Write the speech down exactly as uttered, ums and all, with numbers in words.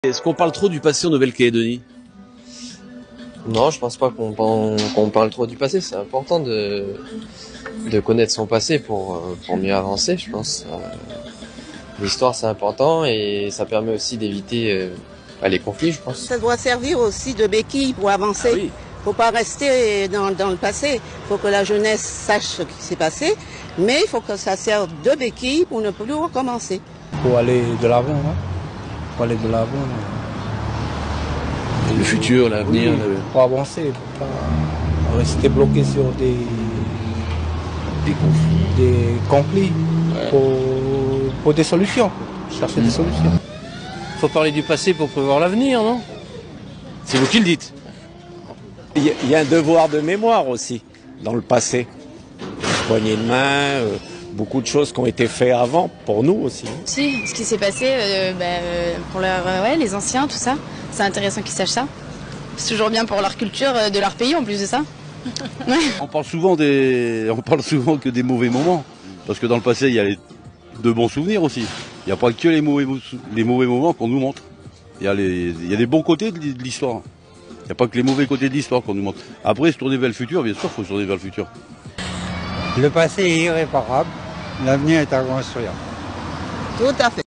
Est-ce qu'on parle trop du passé en Nouvelle-Calédonie? Non, je pense pas qu'on qu'on parle trop du passé. C'est important de, de connaître son passé pour, pour mieux avancer, je pense. L'histoire, c'est important et ça permet aussi d'éviter euh, les conflits, je pense. Ça doit servir aussi de béquille pour avancer. Ah oui. Faut pas rester dans, dans le passé. Il faut que la jeunesse sache ce qui s'est passé, mais il faut que ça serve de béquille pour ne plus recommencer. Pour aller de l'avant, hein. Pour aller de l'avant. Le futur, l'avenir. Oui, le... pour avancer, pour pas rester bloqué sur des, des conflits. Des conflits Ouais. pour, pour des solutions, chercher mmh. des solutions. Faut parler du passé pour prévoir l'avenir, non? C'est vous qui le dites. Il y, y a un devoir de mémoire aussi dans le passé. Poignée de main, euh, beaucoup de choses qui ont été faites avant, pour nous aussi. Si, ce qui s'est passé euh, bah, euh, pour leur, euh, ouais, les anciens, tout ça. C'est intéressant qu'ils sachent ça. C'est toujours bien pour leur culture, euh, de leur pays en plus de ça. Ouais. On parle souvent des, on parle souvent que des mauvais moments, parce que dans le passé il y a les, de bons souvenirs aussi. Il n'y a pas que les mauvais, les mauvais moments qu'on nous montre. Il y a les, il y a les bons côtés de l'histoire. Il n'y a pas que les mauvais côtés de l'histoire qu'on nous montre. Après, se tourner vers le futur, bien sûr, il faut se tourner vers le futur. Le passé est irréparable, l'avenir est à construire. Tout à fait.